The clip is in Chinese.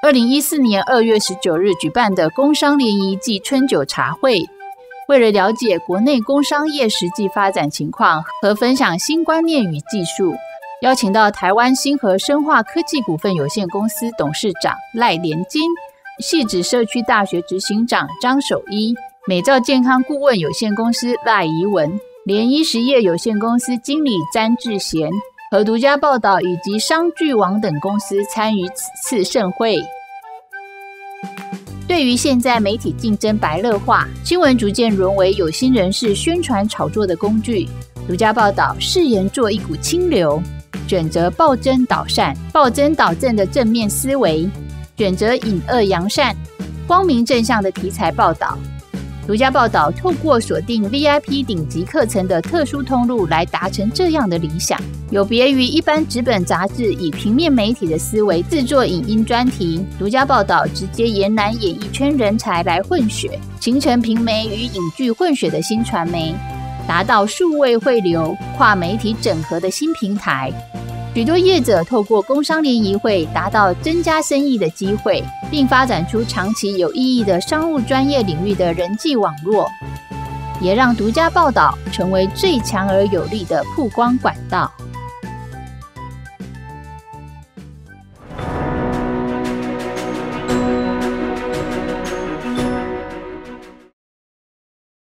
2014年2月19日举办的工商联谊暨春酒茶会，为了了解国内工商业实际发展情况和分享新观念与技术，邀请到台湾星河生化科技股份有限公司董事长赖连金、汐止社区大学执行长张守一、美照健康顾问有限公司赖怡文、联一实业有限公司经理詹志贤和独家报道以及商聚网等公司参与此次盛会。对于现在媒体竞争白热化，新闻逐渐沦为有心人士宣传炒作的工具。独家报道誓言做一股清流，选择暴真导善、暴真导正的正面思维，选择隐恶扬善、光明正向的题材报道。独家报道透过锁定 VIP 顶级课程的特殊通路来达成这样的理想，有别于一般纸本杂志以平面媒体的思维制作影音专题，独家报道直接延揽演艺圈人才来混血，形成平媒与影剧混血的新传媒，达到数位汇流、跨媒体整合的新平台。许多业者透过工商联谊会达到增加生意的机会，并发展出长期有意义的商务专业领域的人际网络，也让独家报道成为最强而有力的曝光管道。